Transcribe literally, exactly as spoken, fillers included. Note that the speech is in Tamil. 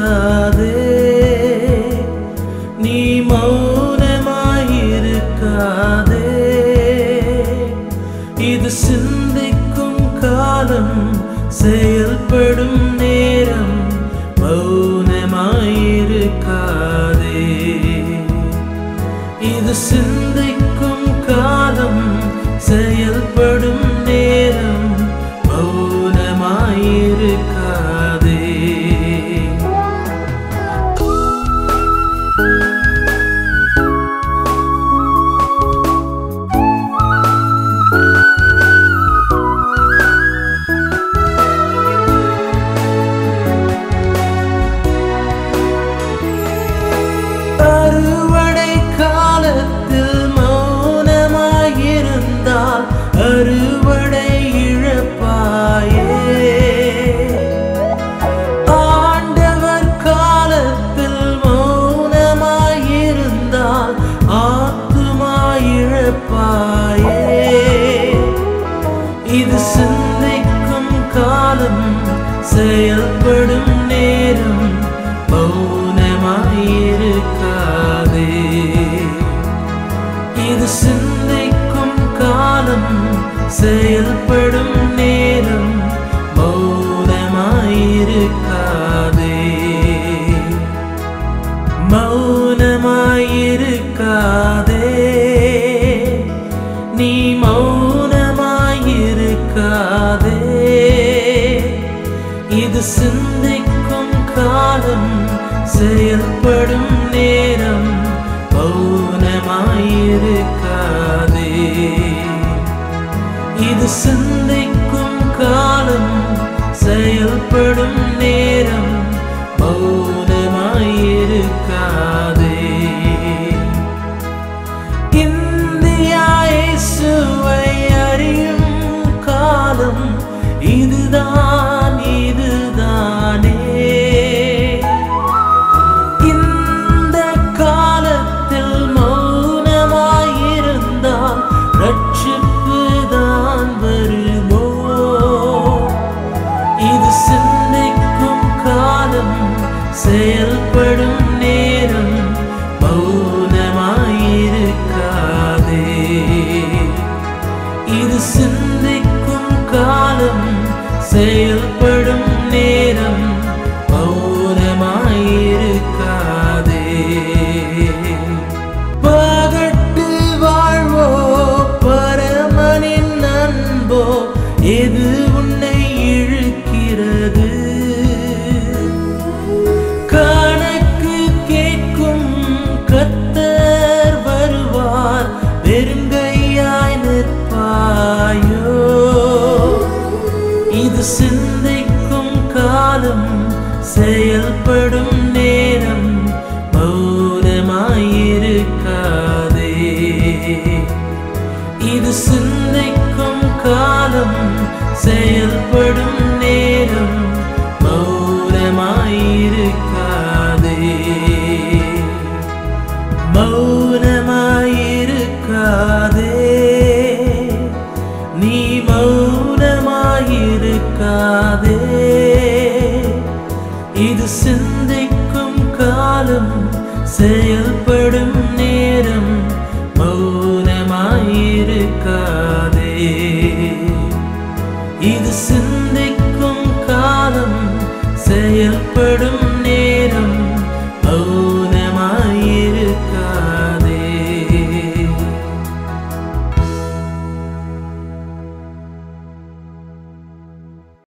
நீ மௌனமாயிருக்காதே. இது சிந்திக்கும் காலம், செயல்படும் நேரம், மௌனமாயிருக்காதே. இது சிந்திக்கும் காலம், செயல்படும் நேரம், மௌனமாயிருக்காதே. அறுவடை காலத்தில் மௌனமாயிருந்தால் அறுவடை இழப்பாயே. ஆண்டவர் காலத்தில் மௌனமாயிருந்தால் ஆத்துமா இழப்பாயே. இது சிந்திக்கும் காலம், செயல்படும் நேரம், மௌனமாயிருக்காதே. இது சிந்திக்கும் காலம், செயல்படும் நேரம், மௌனமாயிருக்காதே. மௌனமாயிருக்காதே. நீ மௌனமாயிருக்காதே. இது சிந்திக்கும் காலம், செயல்படும் நேரம், மௌனமாயிருக்காதே. இது சிந்திக்கும் காலம், செயல்படும் நேரம், மௌனமாயிருக்காதே. இந்தியா இயேசுவை அறியும் காலம் இதுதான், இதுதானே. இந்த காலத்தில் மௌனமாயிருந்தால் ரட்சிப்பு தான் வருமோ? இது சிந்திக்கும் காலம், செயல்படும் நேரம், மௌனமாயிருக்காதே. இது சிந்திக்கும் காலம், செயல்படும் நேரம், மௌனமாயிருக்காதே. பகட்டு வாழ்வோ பரமனின் அன்போ எது உன்னை இழுக்கிறது? கணக்கு கேட்கும் கர்த்தர் வருவார், வெறுங்கையாய் நிற்பாயோ? இது சிந்திக்கும் காலம், செயல்படும் நேரம், மௌனமாயிருக்காதே. இது சிந்திக்கும் காலம், செயல்படும் நேரம், மௌனமாயிருக்காதே. மௌனமாயிருக்காதே. நீ மௌனமாயிருக்காதே. இது சிந்திக்கும் காலம், செயல்படும் நேரம்,